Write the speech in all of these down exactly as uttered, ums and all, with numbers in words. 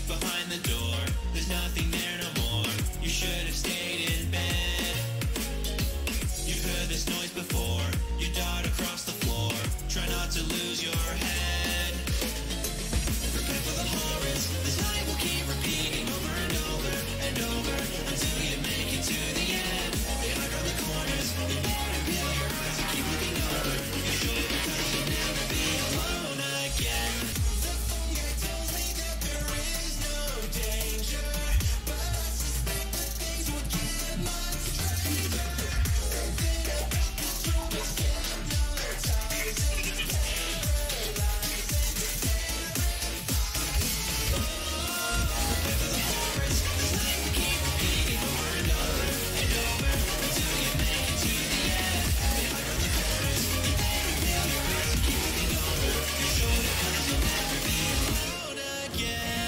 behind the door. There's nothing there no more. You should have stayed in bed. You've heard this noise before. You dart across the floor. Try not to lose your head. Prepare for the horrors. This night will keep repeating over and over and over until you make it to the end. They hide around the corners. They won't reveal your eyes and keep looking over. You're sure because you'll never be alone again. The phone guy tells me that there is no danger, but I suspect that things would get much stranger. And then I got this room is hypnotizing, paralyzing, prepare for the horrors. This night will keep repeating over and over and over until you make it to the end. They hide around the corners. They won't reveal your eyes and keep looking over. You're sure because you'll never be alone again.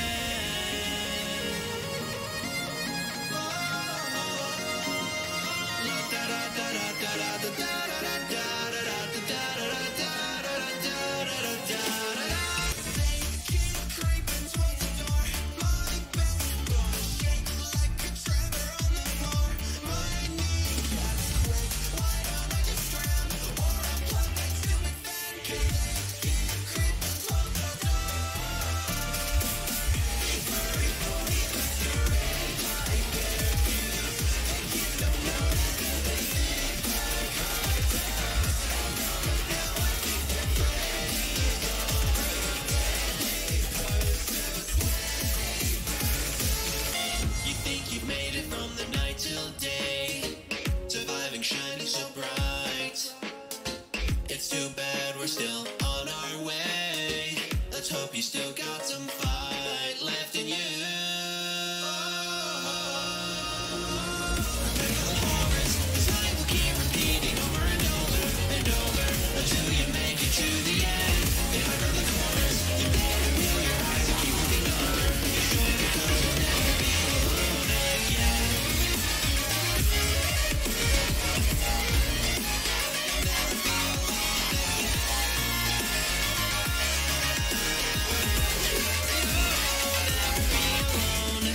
They keep creeping towards the door. My backbone shakes like a tremor on the floor. My kneecaps quake. Why don't I just drown or unplug that stupid fan? 'Cause they keep creeping towards the door. Hurry, boy, 'cause you're ready like their fuse. And you don't notice 'cause they think like high tech. Now I think they're ready. You think you've made it from the night till day, surviving shining so bright. It's too bad we're still on our way. Let's hope you still got some fight left in you. Prepare for the horrors. This night will keep repeating over and over and over until you make it to the end. They hide around the corners. They won't reveal your eyes and keep looking over. You're sure because you'll never be alone again. Never be alone again. Never be alone.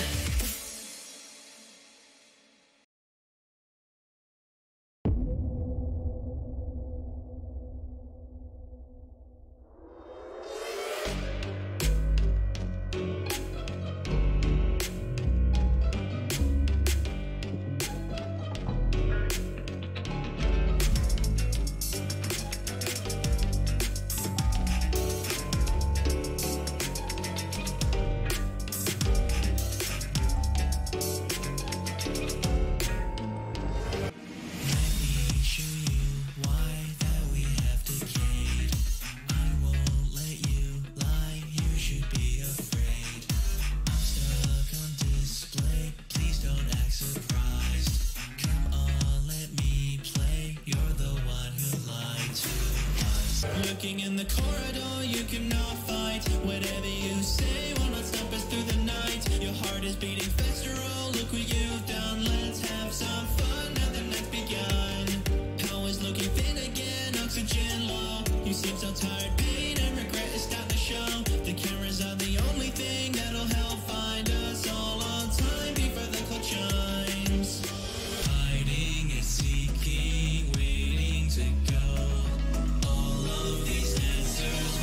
Looking in the corridor, you cannot fight. Whatever you say will not stop us through the night. Your heart is beating faster, oh look what you've done. Let's have some fun, now the night's begun. Hell is looking thin again, oxygen low. You seem so tired, pain and regret is starting to show. The cameras are the only thing that'll help find us all on time before the clock chimes. Hiding and seeking, waiting to go. All of these answers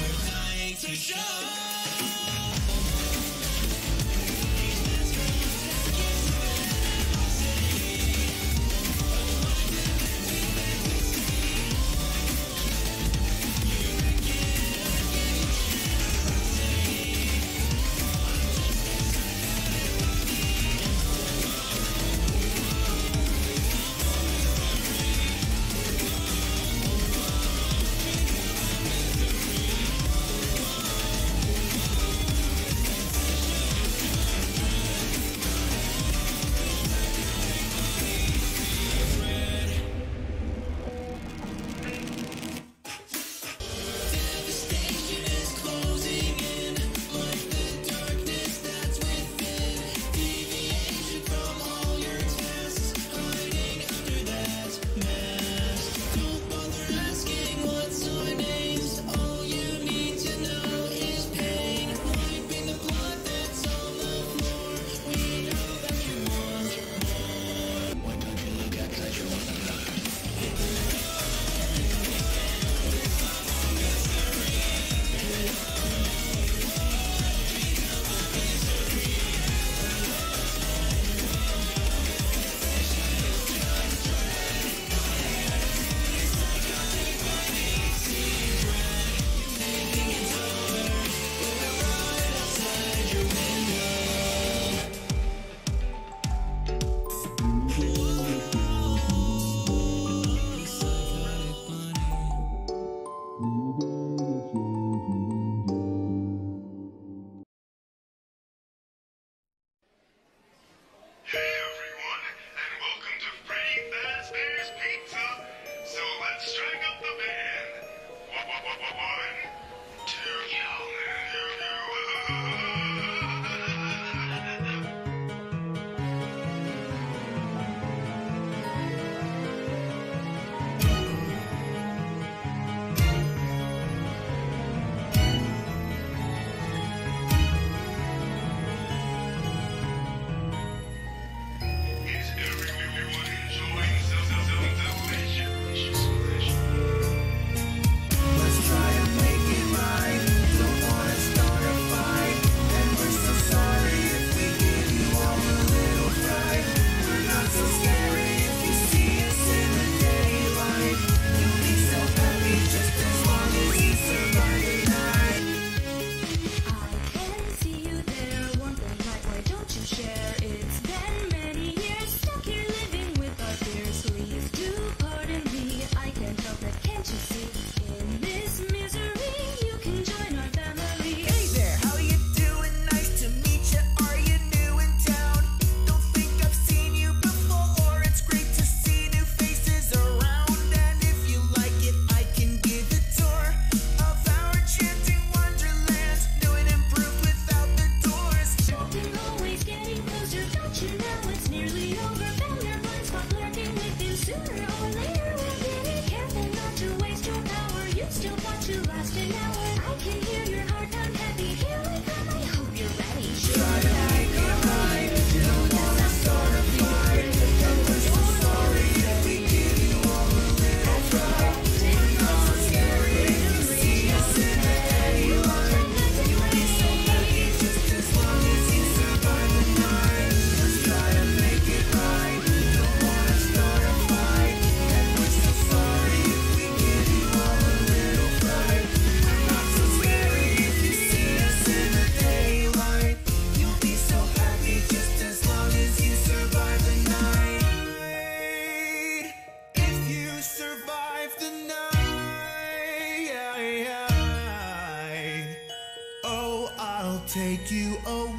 Take you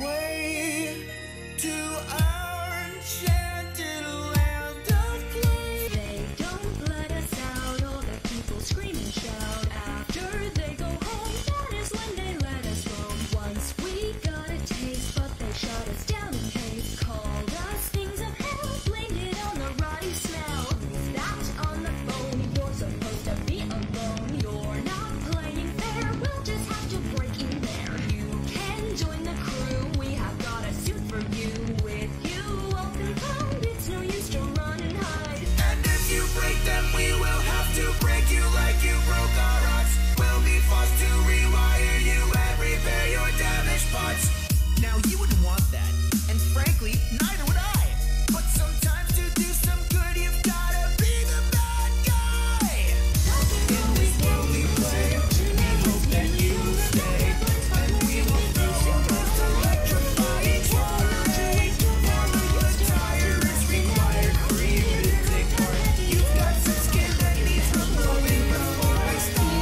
away to our enchanted land of play. They don't let us out, all the people scream and shout. After they go home, that is when they let us roam. Once we got a taste, but they shut us down in haste. Called us things of hell, blamed it on the rotty smell. Who's that on the phone? You're supposed to be alone. You're not playing fair, we'll just have to break in there. You can join the crew, we have got a suit for you. With you open pound, it's no use to run and hide. And if you break them, we will have to break you like you broke our hearts. We'll be forced to rewire you and repair your damaged parts. Now you wouldn't want that, and frankly, neither would I. But sometimes to do some good, you've gotta be the bad guy. In this world we play, we hope that you stay, and we will throw our most electrifying sword. Follow the tyrants, require creative take part. You've got some skin that needs removing before I start.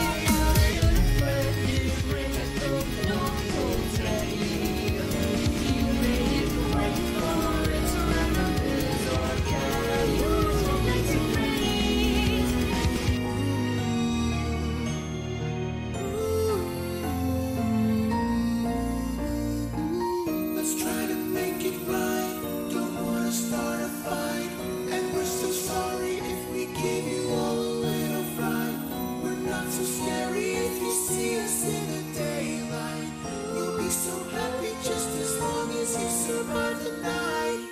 Let's try to make it right. Don't wanna start a fight, and we're so sorry if we give you all a little fright. We're not so scary if you see us in the daylight. You'll be so happy just as long as you survive the night.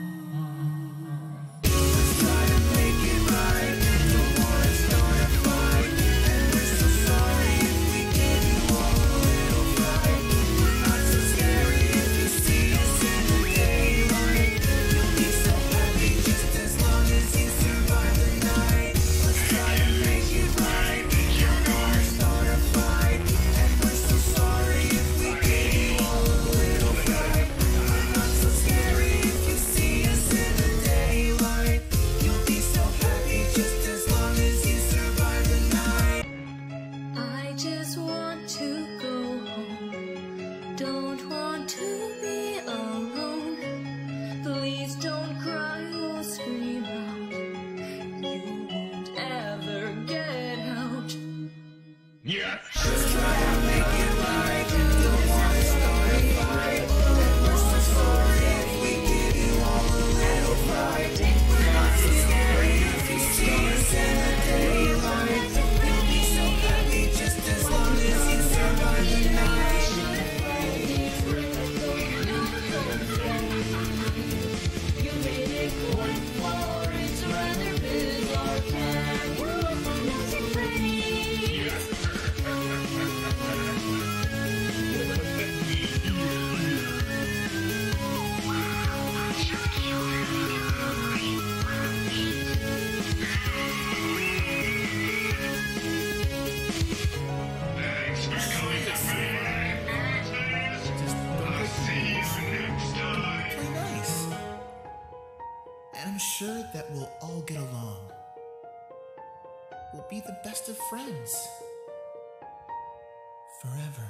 Let's try to make it right. Don't wanna start a fight, and we're so sorry if we give you all a little fright. We're not so scary if you see us in the daylight. You'll be so happy just as long as you survive the night. Let's try to make it right. Don't wanna start a fight, and we're so sorry if we give you all a little fright. We're not so scary if you see us in the daylight. You'll be so happy just as long as you survive the night. I just want to go home, don't want to be alone. Please don't cry or scream out, you won't ever get out. Just try to make it right. Don't wanna start a sure that we'll all get along. We'll be the best of friends. Forever.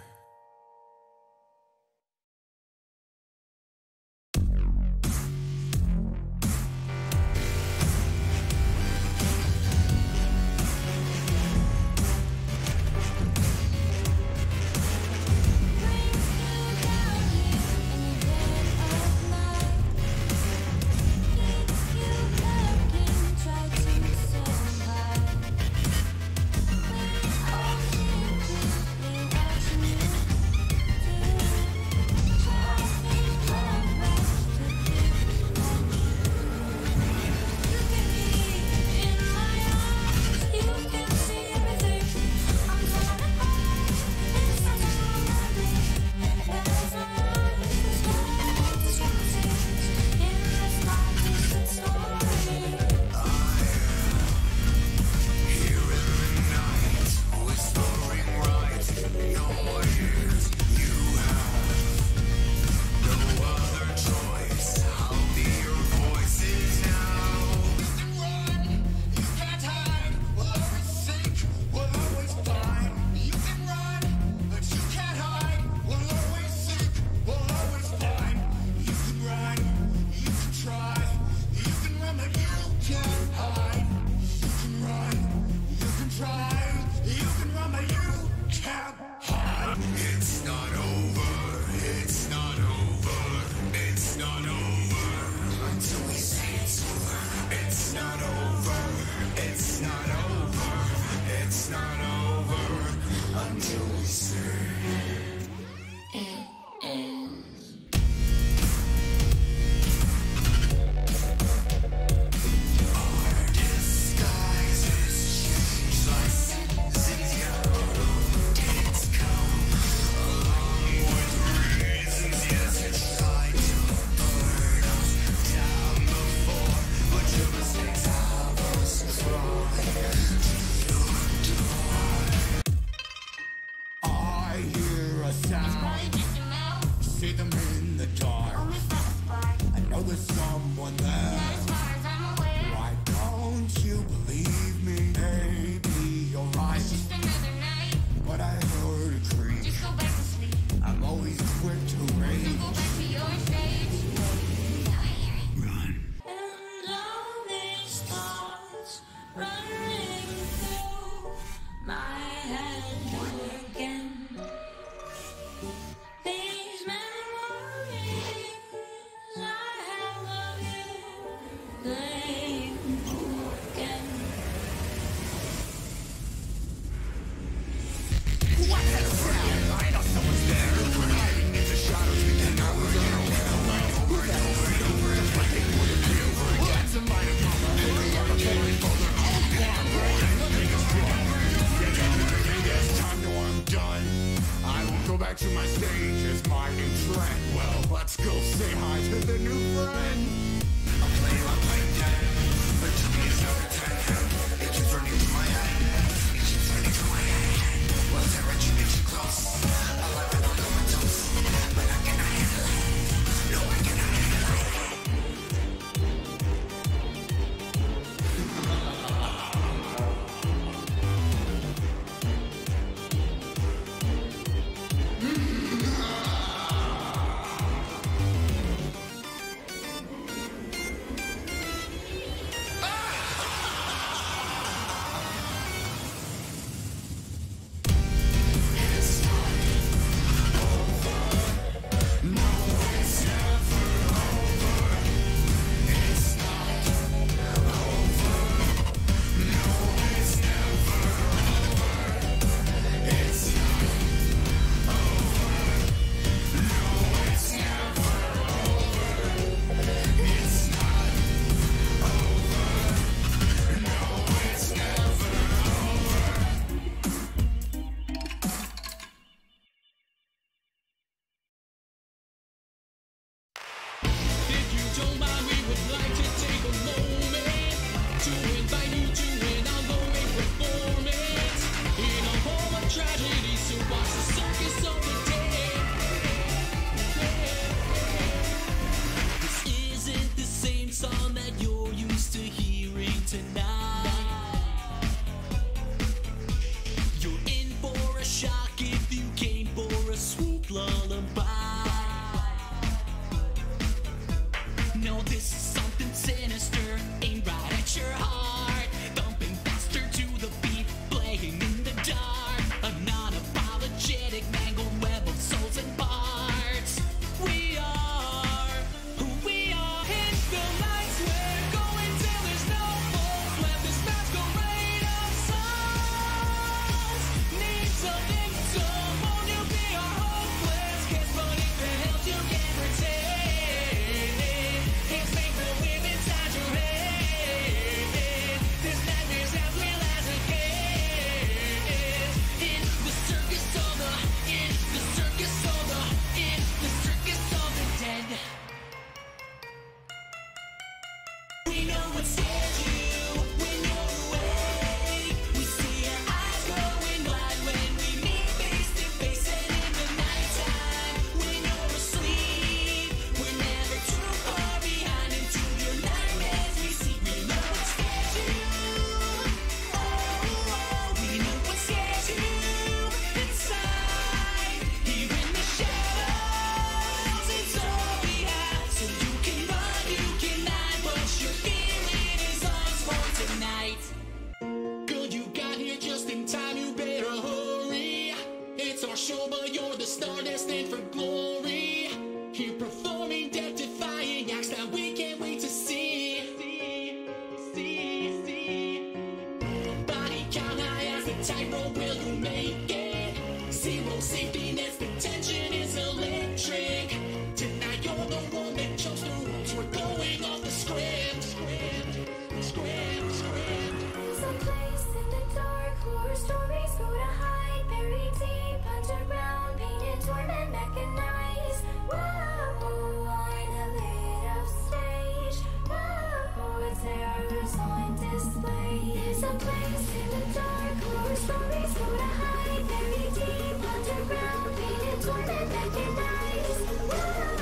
Here performing death-defying acts that we can't wait to see. See, see, see. Body count high as the tightrope, will you make it? Zero safety nets, the tension is electric. Tonight you're the one that chose the rules. We're going off the script. Script, script, script. There's a place in the dark, horror stories go to hide, buried deep underground, painted, torment, mechanized. Whoa, on a lit up stage. Whoa, terrors on display. There's a place in the dark, horror stories go to hide, buried deep underground, painted, torment, mechanized. Whoa,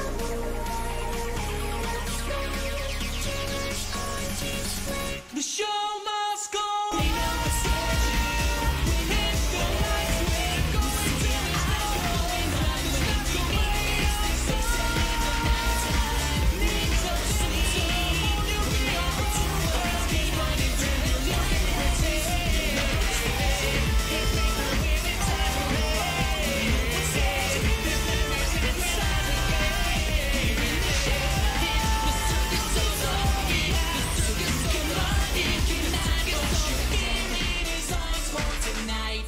The show must go. We know it's scheduled. Hit the lights, we're going to the snow. Stop the radio, so save the night time. Need to see someone you feel. Let's keep running till you look at the tape. Hit me the winning time. Let's say this memory's inside the game. In the shade, the circus of zombie, the circus of money. Tonight, don't you give me this eyes for tonight.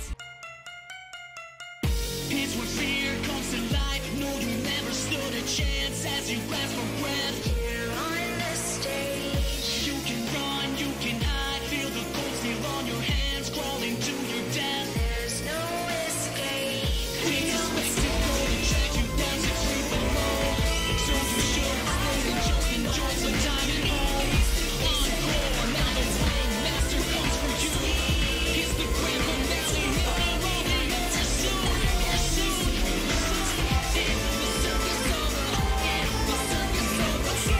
It's when fear comes to life. No, you never stood a chance as you grasp for breath. here on the stage. You can run, you can hide. Feel the cold steel on your hands, crawling to your death. There's no escape. We expect to go to drag you down six feet below. So you should slowly just enjoy some time at home. Encore, now the Wayne Master comes for you. It's the grand finale, hitting rolling over soon, or soon. In the circus of the, in the circus of the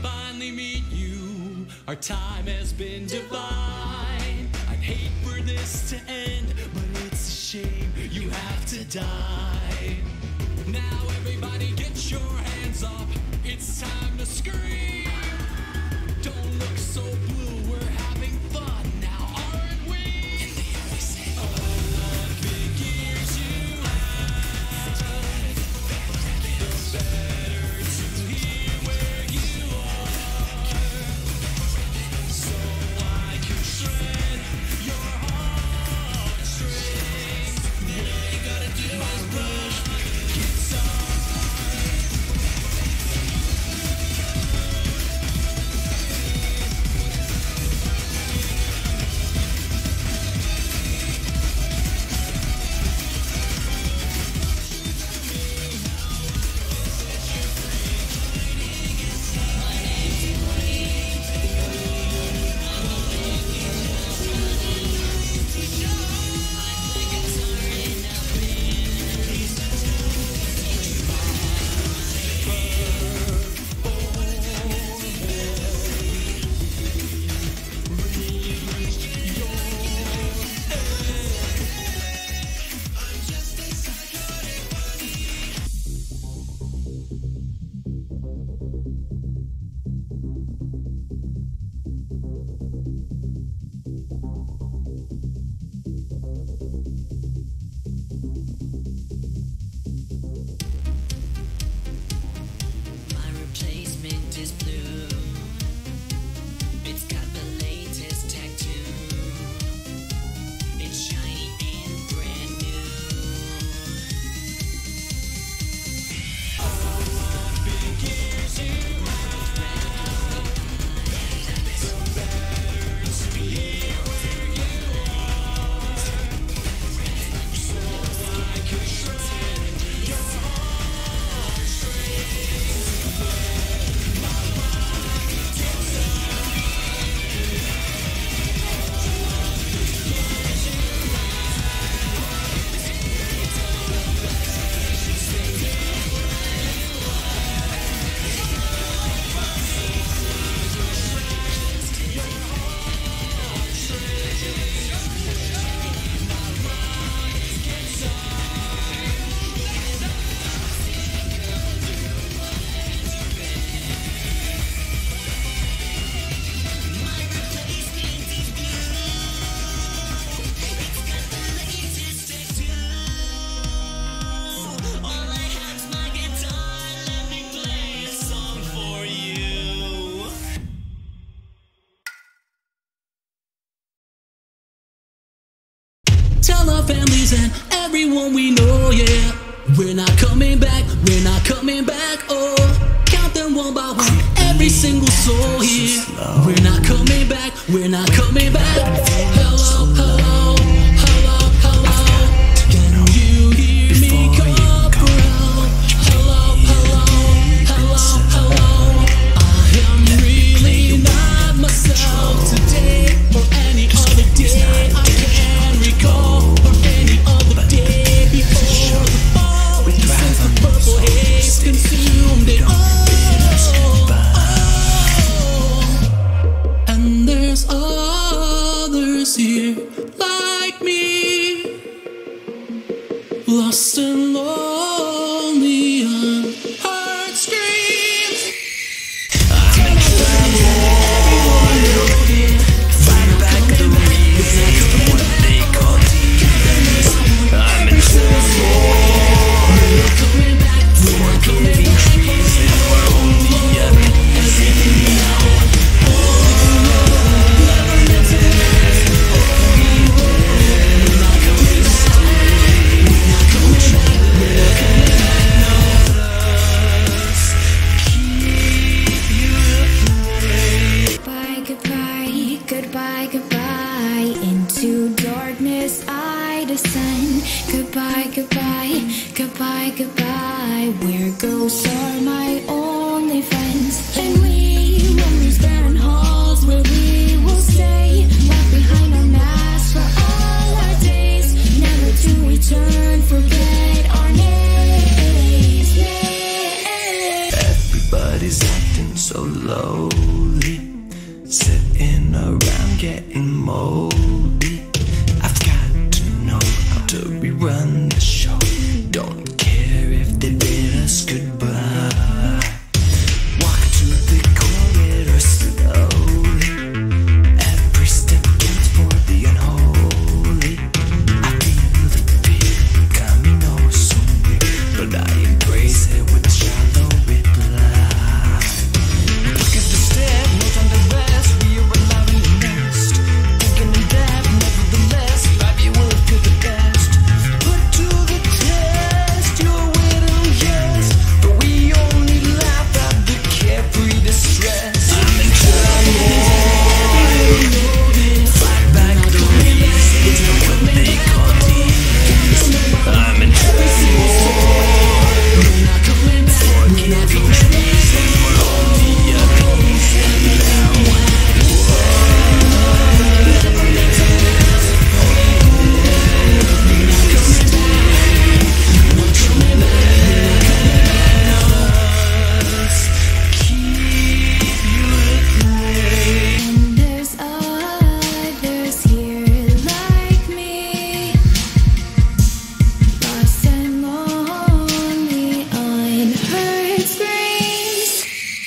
finally meet you, our time has been divine. I'd hate for this to end, but it's a shame you have to die. Now everybody get your hands up, it's time to scream. Don't look so blue, we're having fun now, aren't we? And they always say, oh, what big ears you have, the better to hear where you are, so I can shred your heartstrings. All you gotta do is brush my guitar. Tell our families and everyone we know, yeah, we're not coming back, we're not coming back, oh. Count them one by one, every single soul here. We're not coming back, we're not coming back. Hello, hello, hello, hello. Can you hear me call out? Hello, hello, hello, hello. I am really not myself today or any other day. I can't recall or any other day before the fall. Since the purple haze consumed it all. And there's all slowly, sitting around getting moldy. I've got to know how to rerun the show. Don't care if they bid us goodbye. Walk to the corridor slowly. Every step counts for the unholy. I feel the fear coming oh so near, but I embrace it with a shallow reply. Look at the step, no time to rest. We are alive in the nest, thinking in depth, nevertheless. Five year worth to the best. Put to the test your will, yes, but we only laugh at the carefree distress. I'm in trouble. Flag back police, it's not what they call demons. I'm in trouble. Forgiving treason for all the abuse and now. There's others here like me, lost and lonely, unheard screams.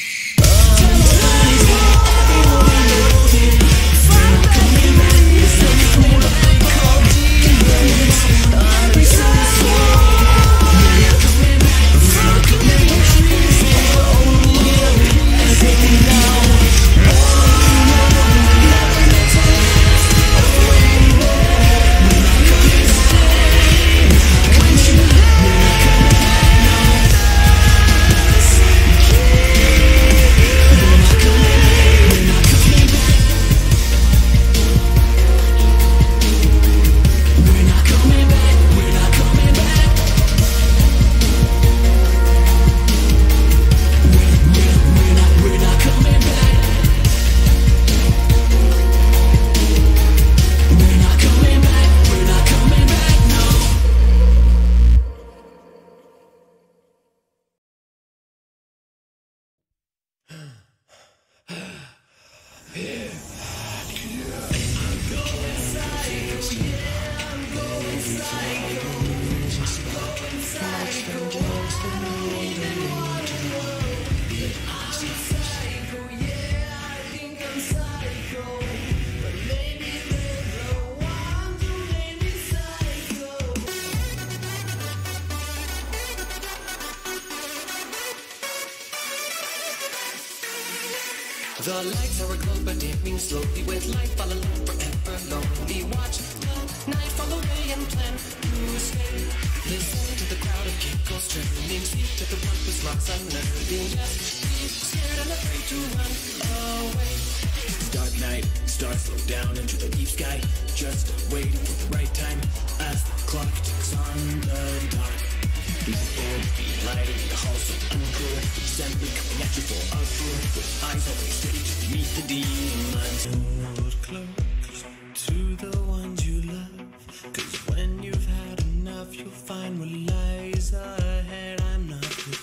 The lights are aglow but dimming slowly with life all alone forever lonely. Watch the night fall away and plan to stay. Listen to the crowd of giggles trembling. Speak to the one whose rocks unnerving. Just be scared and afraid to run away. Dark night, stars slow down into the deep sky. Just waiting for the right time as the clock ticks on the dark. The world be lighting the hall so unclear. Assembly coming at you full of fear, with eyes always ready to meet the demons. Hold close to the ones you love, 'cause when you've had enough, you'll find what lies ahead. I'm not the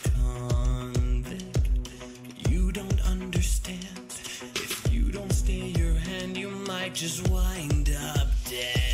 convict. You don't understand. If you don't stay your hand, you might just wind up dead.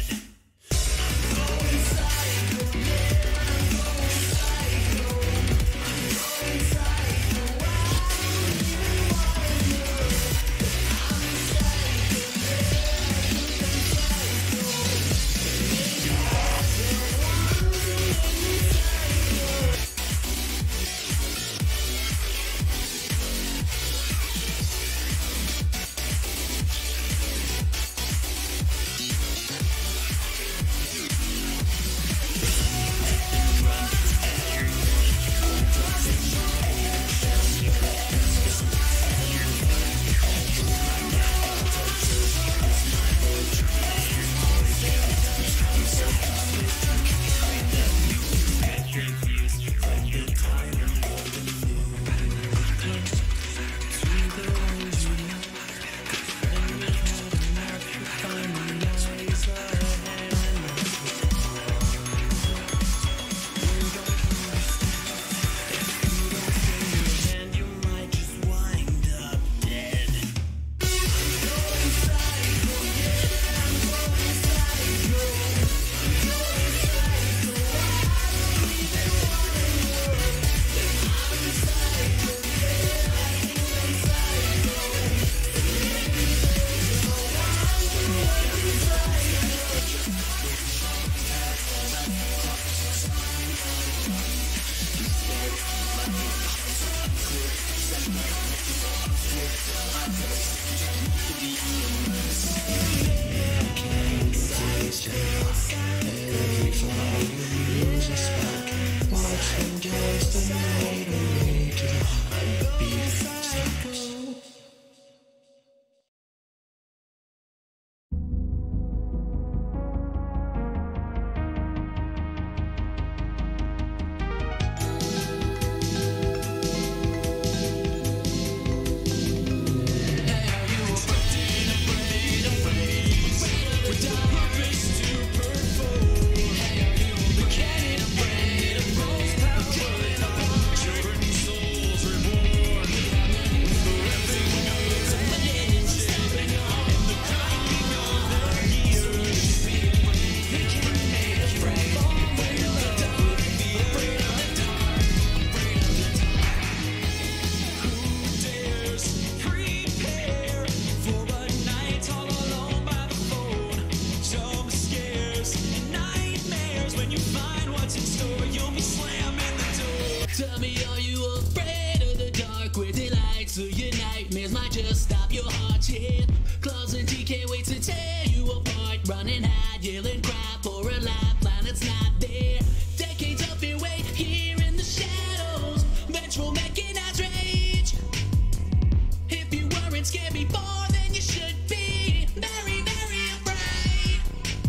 Tell me, are you afraid of the dark where the lights of your nightmares might just stop your heart? Yeah, Claus and G can't wait to tear you apart. Running, hide, yelling, cry for a lifeline that's not there. Decades of fear wait here in the shadows. Vengeful mechanized rage. If you weren't scared before, then you should be very, very afraid.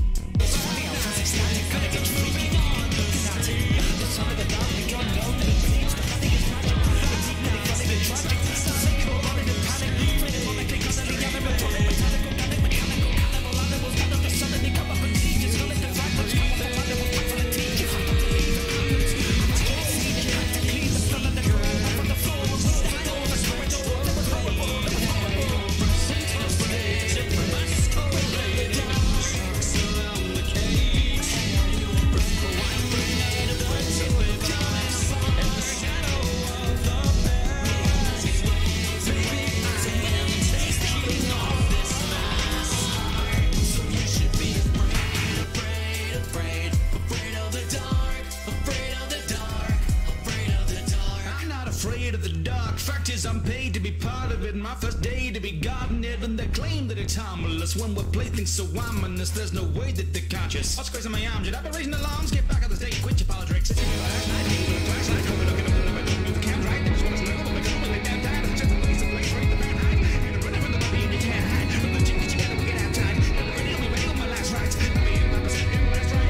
I'm paid to be part of it. My first day to be guarding it, and they claim that it's harmless. When we play things so ominous, there's no way that they're conscious. What's crazy in my arms? Should I be raising alarms? Get back on the stage, quit your politics. It's last night, last night, over looking at the the cams right. They just want us to know, but we're going to damn tired. It's just a place, a place, right? The bad hide. You're running from the puppy and you can't hide. From the chick that you gotta we get outside. And we're ready, we ready on my last rights. I'll be in my percent in my last right.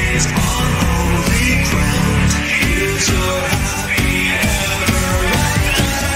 stays on holy ground. Here's your happy ever after.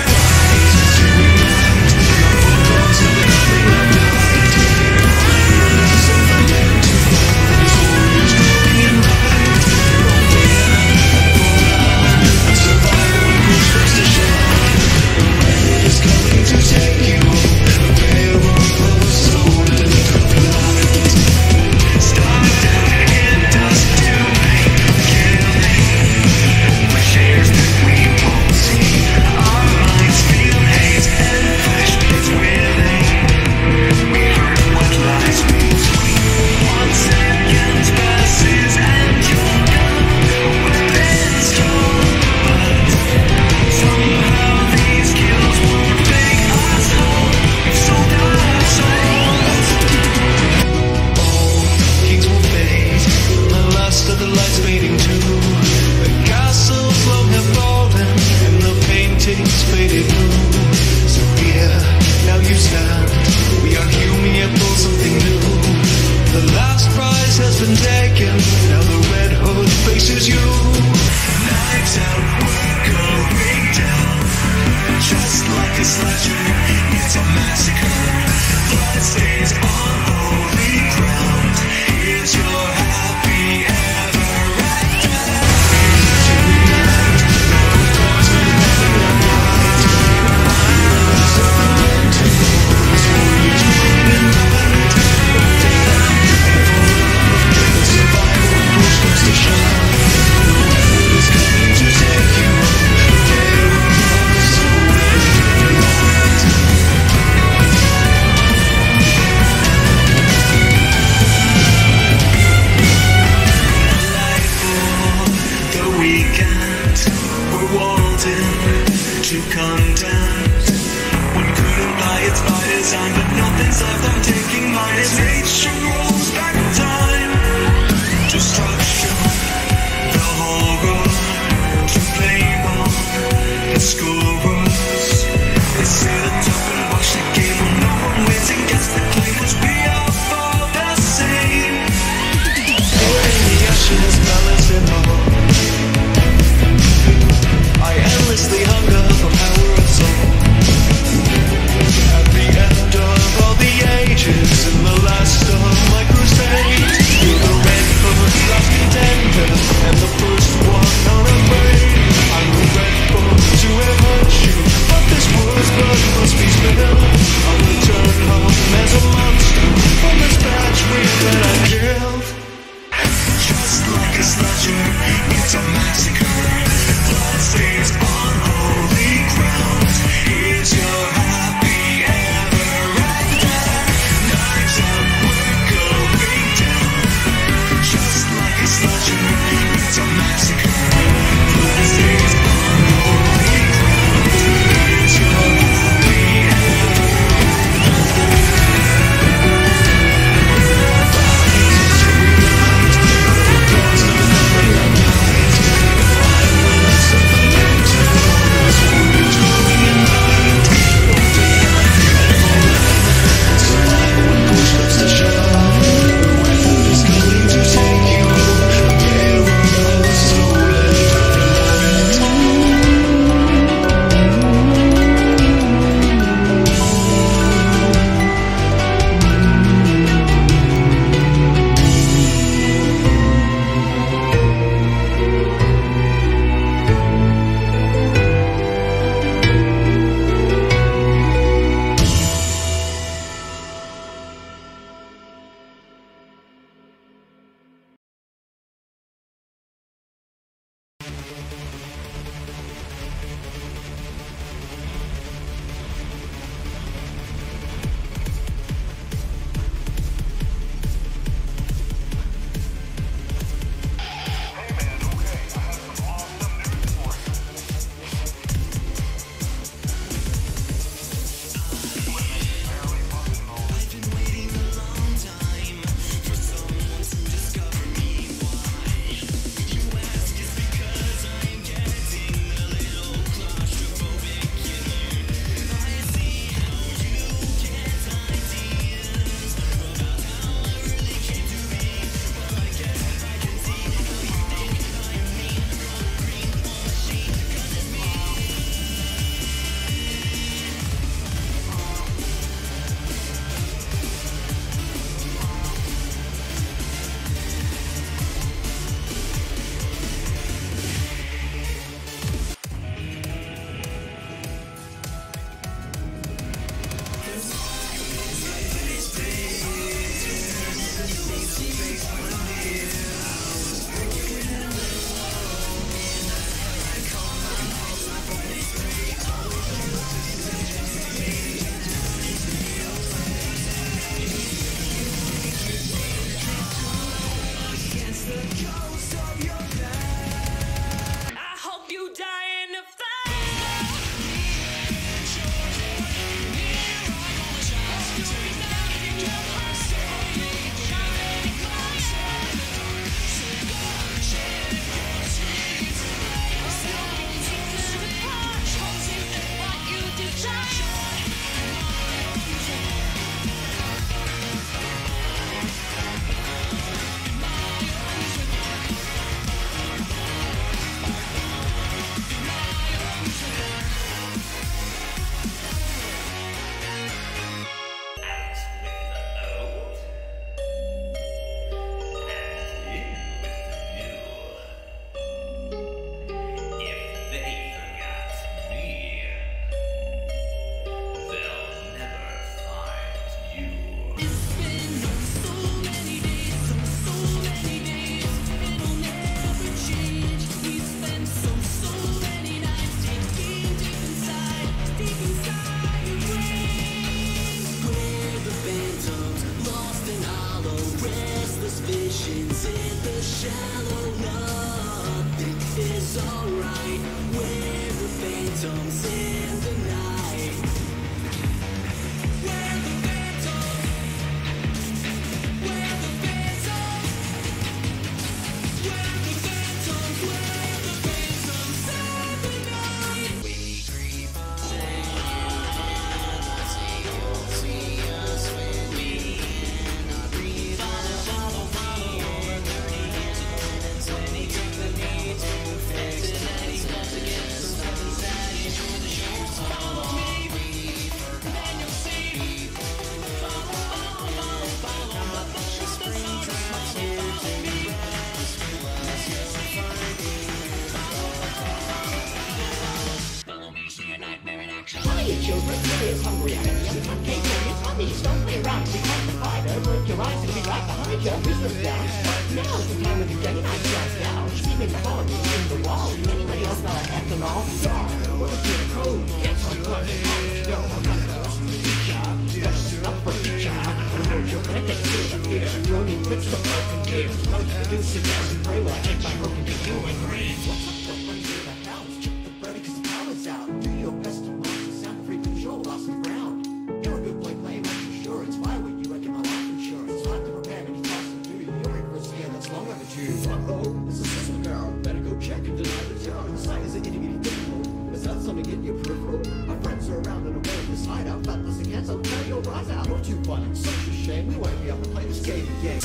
children, curious, hungry, and any young man came in. It's funny, don't play around, be quite the fighter. Work your eyes and be right behind you, business down. Now is the time of the day, night just now. Steam in the hall, in the wall. Anybody else got an ethanol? Yeah, well, it's your code. It's on the yo, I'm not gonna teach ya. Better stop for teacher. I'm going to let that kid up here. You only fix the broken gear. Don't do sit down and pray while I take my broken to you and green. What's up, the friends of the house? Check the bread because the power's out. Do your best to watch the sound free control, lost the ground. You're a good boy playing life insurance. Why would you reckon my life insurance? Hard to repair any cost of duty. You're in for a scare that's long overdue. Uh-oh, it's a system down. Better go check and deny the town. The site is a itty bitty difficult. Is that something in your peripheral? My friends are around and away in this hideout. That was again, so tell your rise out. You're too fun, it's such a shame. We won't be able to play this game again.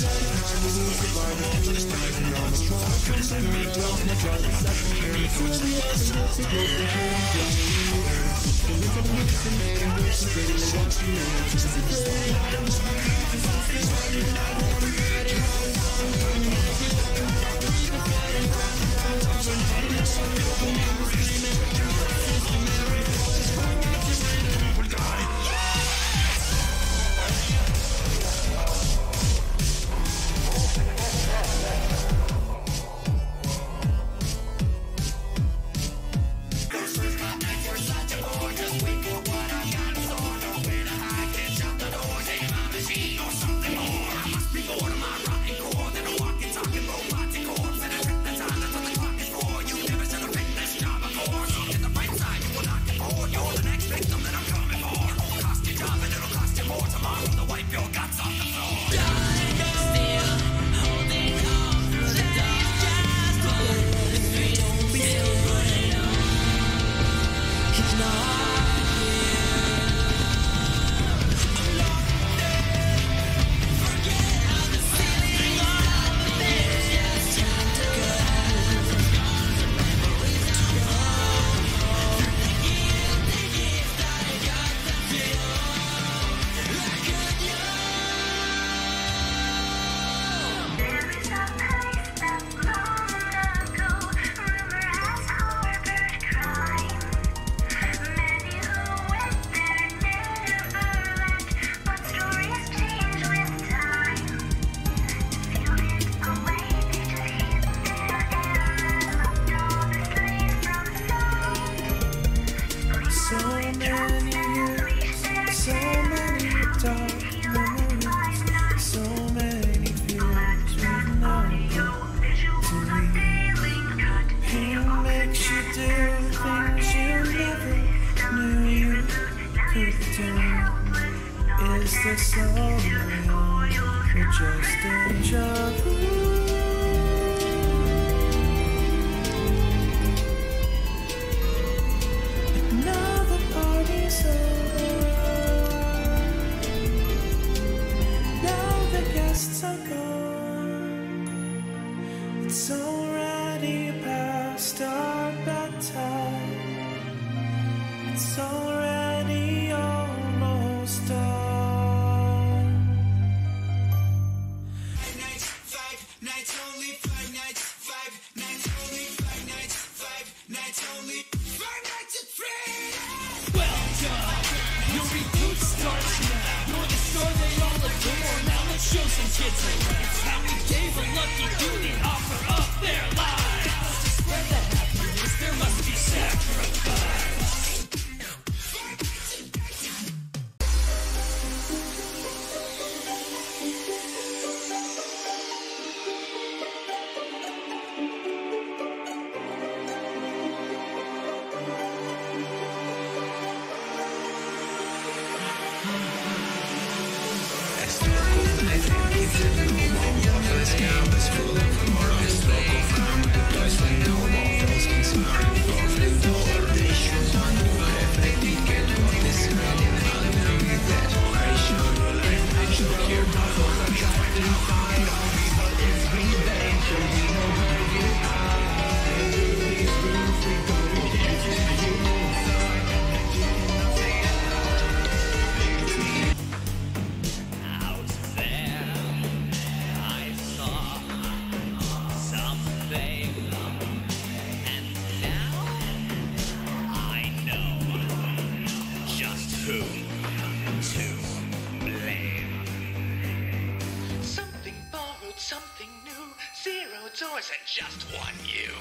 just want you.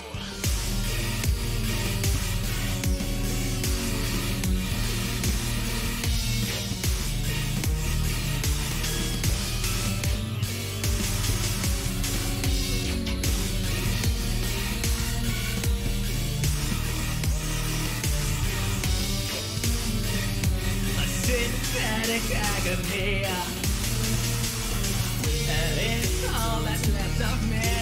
Synthetic agony, and it's all that's left of me.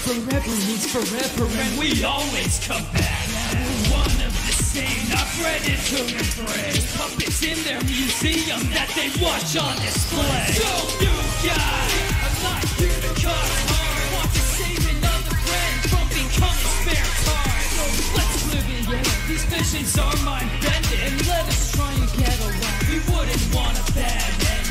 Forever means forever, and we always come back. One of the same, not predator and prey. Puppets in their museum that they watch on display. So you guys, I'm not here to cause harm. Want to save another friend from becoming spare parts. So let's live in yeah. These visions are mind bending, and let us try and get along. We wouldn't want a bad ending.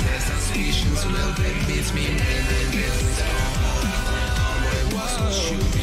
Sensations, well, baby, it's me, baby, baby, it's all. Whoa.